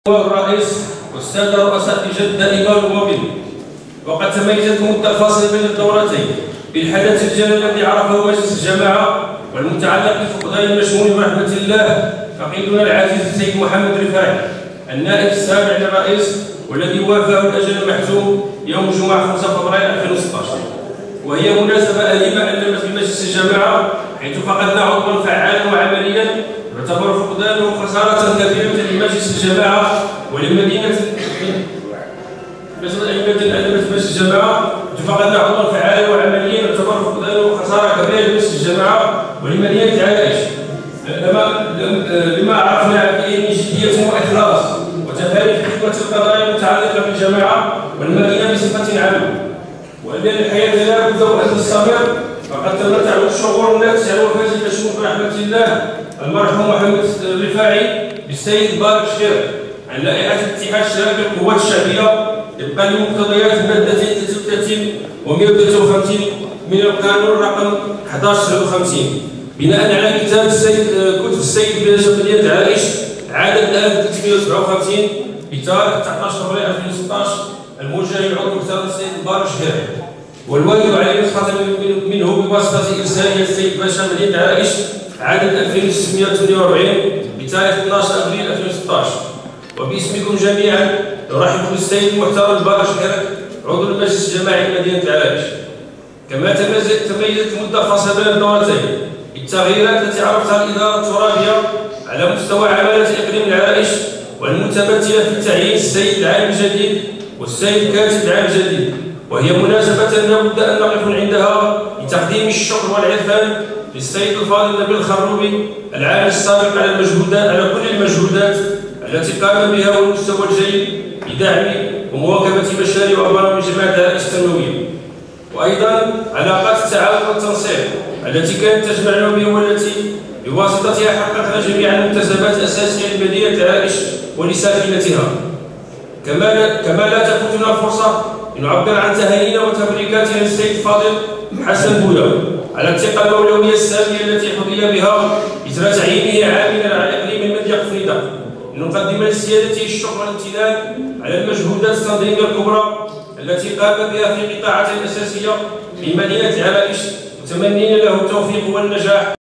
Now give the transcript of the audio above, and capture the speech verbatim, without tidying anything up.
الرئيس والسادة رؤساء اللجان الدائمة والموبيل، وقد تميزت مدة الفاصل بين الدورتين بالحدث الجلل الذي عرفه مجلس الجماعة والمتعلق بفقدان المشمول برحمة الله فقيدنا العزيز السيد محمد رفاعي النائب السابع للرئيس، والذي وافاه الأجل المحزوم يوم الجمعة خمسة فبراير ألفين وستة عشر. وهي مناسبة أليمة أن في مجلس الجماعة حيث فقدنا عضوا فعالا وعمليا يعتبر فقدانه خسارة كبيرة لمجلس الجماعة ولمدينة مجلس الجماعة فقدنا عضوا فعالا وعمليا يعتبر فقدانه خسارة كبيرة لمجلس الجماعة ولمدينة عائش، لما لما عرفنا به جدية وإخلاص وتفاني في خدمة القضايا المتعلقة بالجماعة والمدينة بصفة عامة، ولأن الحياة لا بد وأن تستمر. فقد تم تعود شعور الناس على وفاة المشمول برحمة الله المرحوم محمد رفاعي بالسيد بارك شخير عن لائحة اتحاد شركة القوات الشعبية طبقا لمقتضيات المادة ثلاثة وثلاثين و مئة وثلاثة وخمسين من القانون رقم أحد عشر تسعة وخمسين، بناء على كتاب السيد كتب السيد باشا مدينة عائش عدد ألف وثلاثمئة وسبعة وخمسين بتاريخ تسعة عشر فبراير ألفين وستة عشر الموجه للعضو المحترم السيد بارك شخير، والواجب عليه نسخة منه بواسطة إرسالية السيد باشا مدينة عائش عدد ألفين وستمئة وثمانية وأربعين بتاريخ اثني عشر أبريل ألفين وستة عشر. وباسمكم جميعا نرحب بالسيد المحترم بارك شخير عضو المجلس الجماعي لمدينة عائش. كما تميزت المدة الفاصلة بين الدورتين بالتغييرات التي عرفتها الإدارة الترابية على مستوى عمالة إقليم العائش، والمتمثلة في تعيين السيد العام الجديد والسيد كاتب العام الجديد، وهي مناسبة لا بد أن نقف عندها لتقديم الشكر والعرفان للسيد الفاضل نبيل الخروبي العامل السابق على المجهودات على كل المجهودات التي قام بها والمستوى الجيد بدعم ومواكبة مشاريع وبرامج جماعة عائش التنموية، وأيضا علاقات التعاون والتنسيق التي كانت تجمعنا به والتي بواسطتها حققنا جميعا مكتسبات أساسية لمدينة عائش ولساكنتها. كما لا, كما لا تفوتنا الفرصة لنعبر عن تهانينا وتبريكاتنا للسيد الفاضل حسن بولا على الثقة المولوية السامية التي حظي بها إثر تعيينه عاملا على إقليم المدينة قفريدة، لنقدم لسيادته الشكر والامتنان على المجهودات التنظيمية الكبرى التي قام بها في قطاعات أساسية في مدينة عائش، متمنين له التوفيق والنجاح.